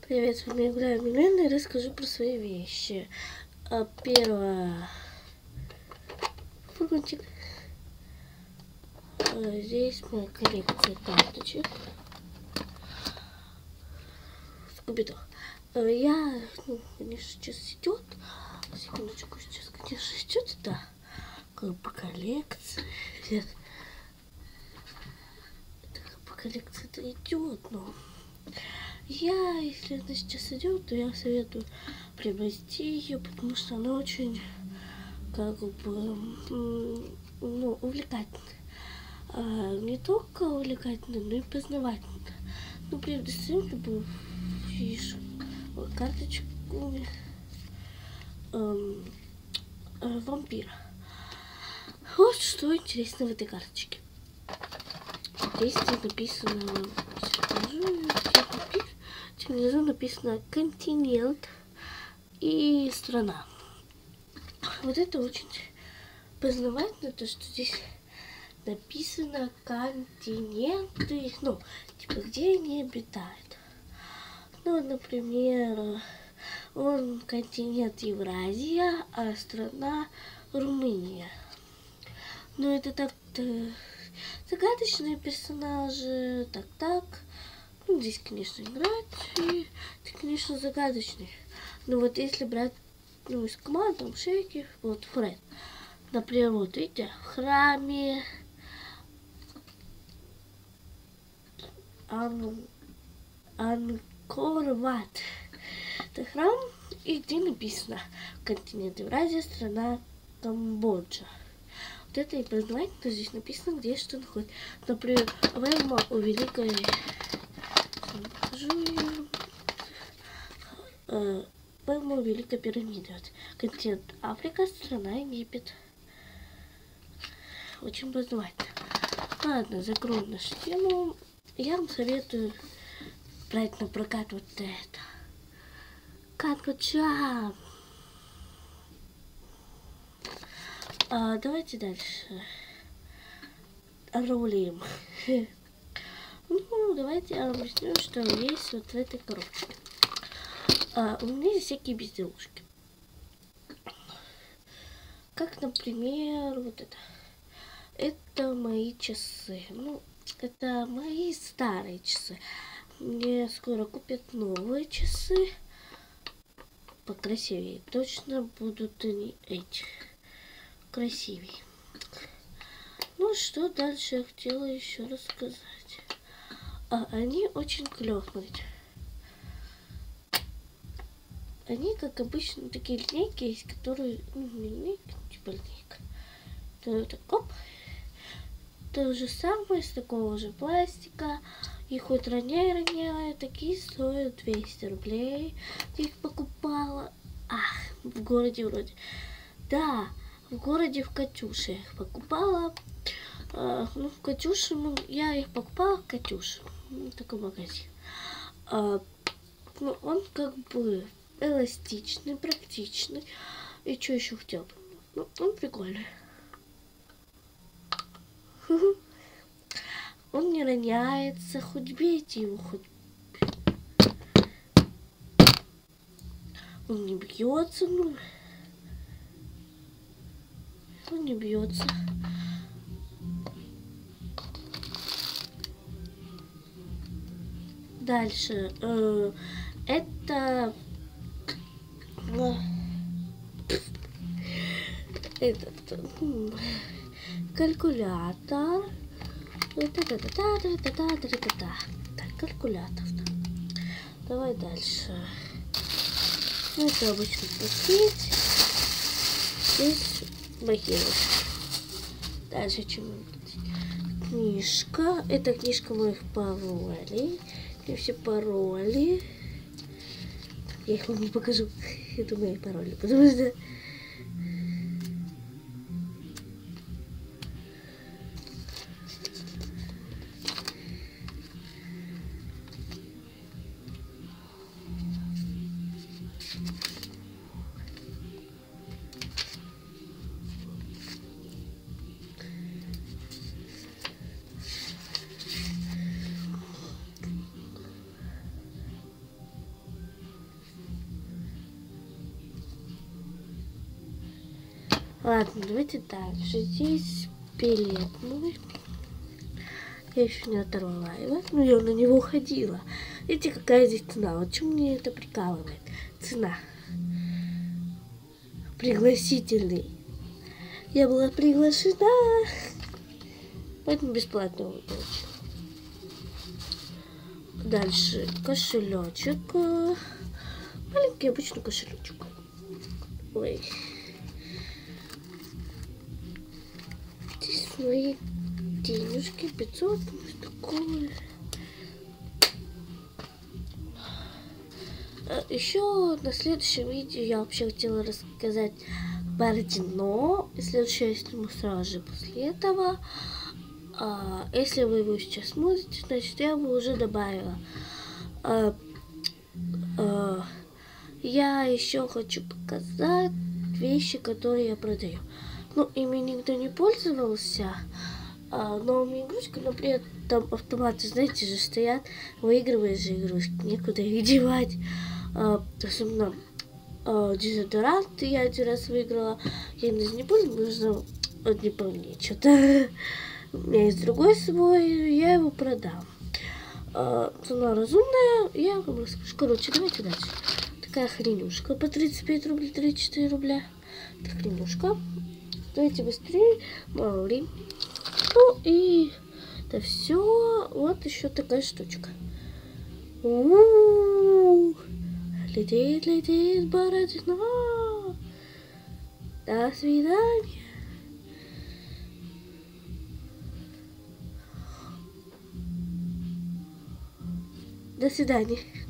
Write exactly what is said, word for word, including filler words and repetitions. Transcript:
Привет, с вами я гуляю Милена и расскажу про свои вещи. А, первое. Фургончик. А, здесь моя коллекция карточек. Скуби-Ду. А, я, ну, конечно, сейчас идет. Секундочку, сейчас, конечно, идет, да. Как по коллекции. Нет. Это как по коллекции-то идет, но... Я, если она сейчас идет, то я советую приобрести ее, потому что она очень, как бы, ну, увлекательная. А, не только увлекательная, но и познавательная. Ну, предоставим любую фишу, карточку эм, э, вампира. Вот что интересно в этой карточке. Здесь написано, внизу написано континент и страна. Вот это очень познавательно, то что здесь написано континенты, ну, типа, где они обитают. Ну, например, он континент Евразия, а страна Румыния. Ну, это так-то загадочные персонажи, так-так. Ну, здесь, конечно, играть, и это, конечно, загадочный. Но вот если брать, ну, из команд, там, Шейки, вот, Фред. Например, вот, видите, в храме Ан... Анкор-Ват. Это храм, и где написано континент Евразия, страна Камбоджа. Вот это и познавательно, здесь написано, где что находится. Например, Вэлма у Великой... Вэлма у Великой пирамиды. Вот. Континент Африка, страна Египет. Очень познавательно. Ладно, закроем нашу тему. Я вам советую брать на прокат вот это. Канкоча. А, давайте дальше. Рулим. Ну, давайте я вам объясню, что есть вот в этой коробке. А, у меня есть всякие безделушки. Как, например, вот это. Это мои часы. Ну, это мои старые часы. Мне скоро купят новые часы. Покрасивее. Точно будут они эти. Красивее. Ну, что дальше я хотела еще рассказать. А, они очень клёвые. Они, как обычно, такие линейки есть, которые... Ну, линейка, типа линейка. То, так, оп. То же самое, с такого же пластика. И хоть роняя-роняя, такие стоят двести рублей. Я их покупала. Ах, в городе вроде. Да, в городе в Катюше я их покупала. А, ну, в Катюше, ну, я их покупала в Катюше. Такой магазин. А, ну, он как бы эластичный, практичный. И что еще хотел бы? Ну, он прикольный. Он не роняется, хоть бейте его, хоть... Он не бьется, ну... Он не бьется. Дальше. Э, это... Этот... Калькулятор. Та-та-та-та-та-та-та-та-та-та. Так, калькулятор. Давай дальше. Ну, это обычный пакет. Здесь бахилы. Дальше чем-нибудь. Книжка. Это книжка моих паролей. И все пароли. Я их вам не покажу. Это мои пароли, потому что... Ладно, давайте дальше. Здесь билет мой. Я еще не оторвала его. Ну, я на него ходила. Видите, какая здесь цена? Вот чем мне это прикалывает? Цена. Пригласительный. Я была приглашена. Поэтому бесплатно его получила. Дальше кошелечек. Маленький обычный кошелечек. Ой. Здесь мои денежки. пятьсот. Такое. Еще на следующем видео я вообще хотела рассказать Бородино. И следующее я сниму сразу же после этого. А, если вы его сейчас смотрите, значит я бы уже добавила. А, а, я еще хочу показать вещи, которые я продаю. Ну, ими никто не пользовался. А, новыми игрушками, но при этом автоматы, знаете же, стоят. Выигрываешь же игрушки, некуда их девать. А, особенно а, дезодорант я один раз выиграла. Я не помню, нужно, вот не помню, что-то. У меня есть другой свой, я его продам. А, цена разумная, я вам расскажу. Короче, давайте дальше. Такая хренюшка по тридцать пять рублей, тридцать четыре рубля. Это хренюшка. Давайте быстрее, мало ли. Ну и это все. Вот еще такая штучка. У-у-у. Летит, летит Бородино. До свидания. До свидания.